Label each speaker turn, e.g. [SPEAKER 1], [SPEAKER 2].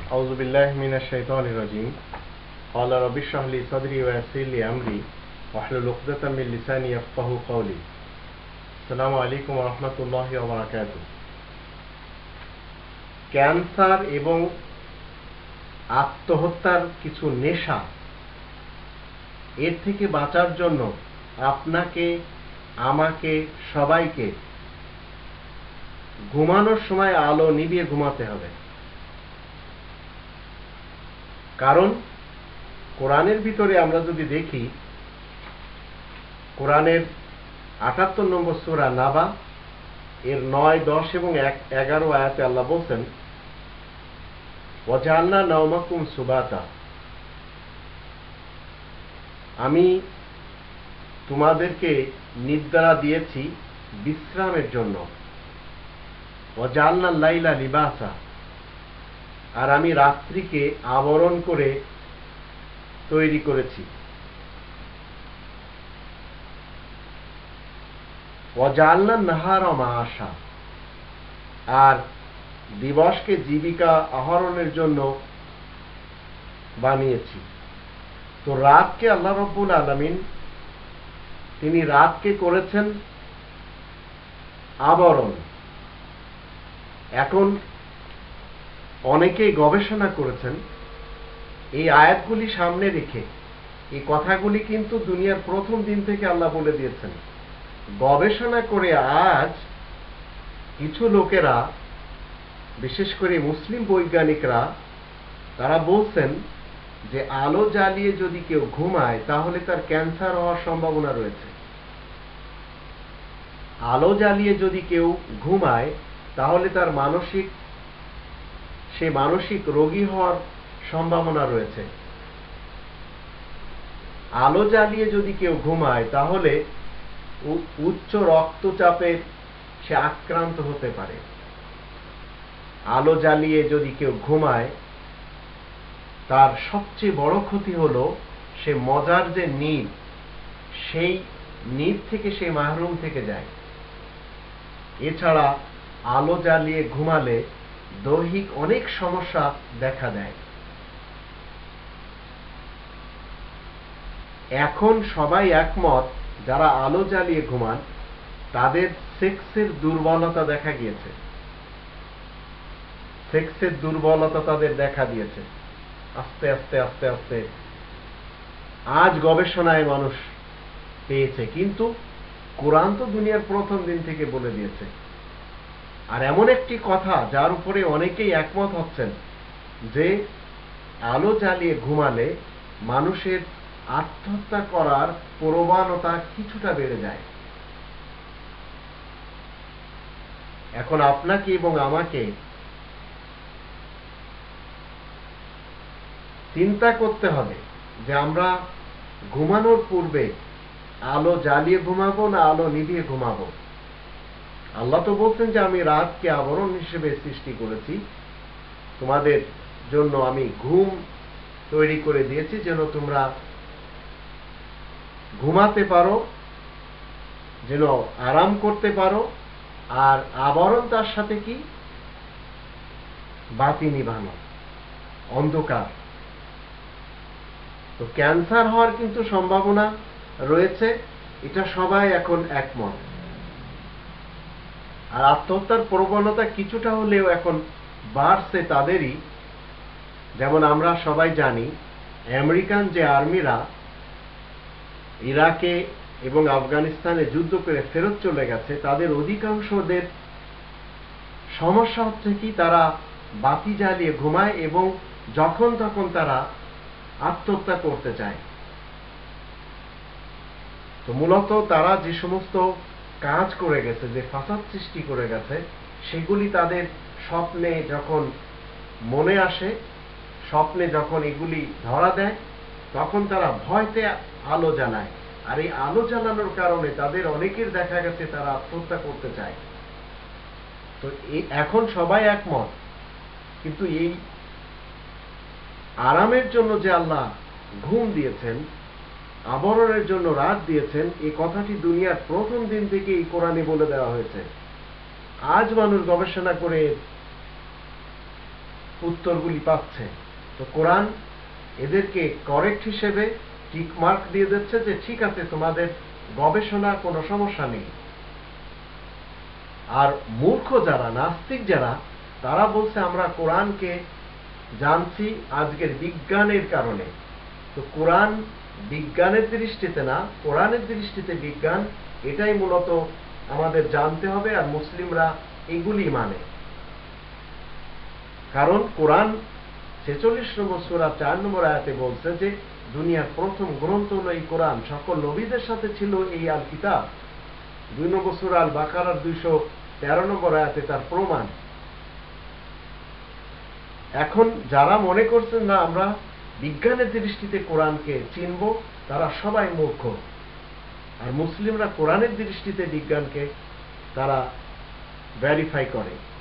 [SPEAKER 1] أعوذ بالله من الشيطان الرجيم قال رب اشرح لي صدري ويسر لي أمري واحلل عقدة من لساني يفقهوا قولي السلام عليكم ورحمة الله وبركاته cancer এবং আত্মহত্যার কিছু নেশা এর থেকে বাঁচার জন্য আপনাকে আমাকে সবাইকে ঘুমানোর সময় আলো নিভিয়ে ঘুমাতে হবে। কারণ কোরআনের ভিতরে আমরা যদি দেখি, কোরআনের ৭৮ নম্বর সূরা নাবা এর ৯, ১০ এবং ১১ আয়াতে আল্লাহ বলছেন, ওয়াজআলনা নাওমাকুম সুবাতা, আমি তোমাদেরকে নিদ্রা দিয়েছি বিশ্রামের জন্য। ওয়াজআলনা লাইলা লিবাসা, আর আমি রাত্রিকে আবরণ করে তৈরি করেছি। ওয়াজআলনা নাহারা মাআশা, আর দিবসকে জীবিকা আহরণের জন্য বানিয়েছি। তো রাতকে আল্লাহ রাব্বুল আলামিন তিনি রাতকে করেছেন আবরণ। এখন অনেকেই গবেষণা করেছেন এই আয়াতগুলি সামনে রেখে, এই কথাগুলি কিন্তু দুনিয়ার প্রথম দিন থেকে আল্লাহ বলে দিয়েছেন। গবেষণা করে আজ কিছু লোকেরা, বিশেষ করে মুসলিম বৈজ্ঞানিকরা, তারা বলছেন যে আলো জ্বালিয়ে যদি কেউ ঘুমায় তাহলে তার ক্যান্সার হওয়ার সম্ভাবনা রয়েছে। আলো জ্বালিয়ে যদি কেউ ঘুমায় তাহলে তার মানসিক রোগী হওয়ার সম্ভাবনা রয়েছে। আলো জ্বালিয়ে যদি কেউ ঘুমায় তাহলে উচ্চ রক্তচাপের সে আক্রান্ত হতে পারে। আলো জ্বালিয়ে যদি কেউ ঘুমায় তার সবচেয়ে বড় ক্ষতি হলো সে মজার যে নিদ, সেই নিদ থেকে সে মাহরুম থেকে যায়। এছাড়া আলো জ্বালিয়ে ঘুমালে দৈহিক অনেক সমস্যা দেখা দেয়। এখন সবাই একমত, যারা আলো জ্বালিয়ে ঘুমান তাদের সেক্সের দুর্বলতা দেখা গিয়েছে। সেক্সের দুর্বলতা তাদের দেখা দিয়েছে আস্তে আস্তে আস্তে আস্তে। আজ গবেষণায় মানুষ পেয়েছে, কিন্তু কোরআন তো দুনিয়ার প্রথম দিন থেকে বলে দিয়েছে। আর এমন একটি কথা যার উপরে অনেকেই একমত হচ্ছেন যে আলো জ্বালিয়ে ঘুমালে মানুষের আত্মহত্যা করার প্রবণতা কিছুটা বেড়ে যায়। এখন আপনাকে এবং আমাকে চিন্তা করতে হবে যে আমরা ঘুমানোর পূর্বে আলো জ্বালিয়ে ঘুমাবো না আলো নিভিয়ে ঘুমাবো। আল্লাহ তো বলছেন যে আমি রাতকে আবরণ হিসেবে সৃষ্টি করেছি, তোমাদের জন্য আমি ঘুম তৈরি করে দিয়েছি যেন তোমরা ঘুমাতে পারো, যেন আরাম করতে পারো। আর আবরণ তার সাথে কি? বাতি নিভানো, অন্ধকার। তো ক্যান্সার হওয়ার কিন্তু সম্ভাবনা রয়েছে, এটা সবাই এখন একমত। আর আত্মহত্যার প্রবণতা কিছুটা হলেও এখন বাড়ছে তাদেরই। যেমন আমরা সবাই জানি, আমেরিকান যে আর্মিরা ইরাকে এবং আফগানিস্তানে যুদ্ধ করে ফেরত চলে গেছে, তাদের অধিকাংশদের সমস্যা হচ্ছে কি, তারা বাতি জ্বালিয়ে ঘুমায় এবং যখন তখন তারা আত্মহত্যা করতে চায়। তো মূলত তারা যে সমস্ত কাজ করে গেছে, যে ফাসাদ সৃষ্টি করে গেছে, সেগুলি তাদের স্বপ্নে যখন মনে আসে, স্বপ্নে যখন এগুলি ধরা দেয়, তখন তারা ভয়তে আলো জ্বালায়। আর এই আলো জ্বালানোর কারণে তাদের অনেকের দেখা গেছে তারা আত্মহত্যা করতে চায়। তো এখন সবাই একমত, কিন্তু এই আরামের জন্য যে আল্লাহ ঘুম দিয়েছেন, আবরণের জন্য রাত দিয়েছেন, এই কথাটি দুনিয়ার প্রথম দিন থেকে এই কোরআনে বলে দেওয়া হয়েছে। আজ মানুষ গবেষণা করে উত্তরগুলি পাচ্ছে। তো কোরআন এদেরকে কারেক্ট হিসেবে টিক মার্ক দিয়ে দিচ্ছে যে ঠিক আছে, তোমাদের গবেষণা কোনো সমস্যা নেই। আর মূর্খ যারা, নাস্তিক যারা, তারা বলছে আমরা কোরআনকে জানছি আজকের বিজ্ঞানের কারণে। তো কোরআন বিজ্ঞানের দৃষ্টিতে না, কোরআনের দৃষ্টিতে বিজ্ঞান, এটাই মূলত আমাদের জানতে হবে। আর মুসলিমরা এগুলি মানে, কারণ কোরআন 46 নম্বর সূরা 4 নম্বর আয়াতে বলছে যে দুনিয়ার প্রথম গ্রন্থ হলো এই কোরআন, সকল নবীদের সাথে ছিল এই আল কিতাব। 2 নম্বর সূরা আল বাকারার 213 নম্বর আয়াতে তার প্রমাণ। এখন যারা মনে করছেন না আমরা বিজ্ঞানের দৃষ্টিতে কোরআনকে চিনব, তারা সবাই মূর্খ। আর মুসলিমরা কোরআনের দৃষ্টিতে বিজ্ঞানকে তারা ভেরিফাই করে।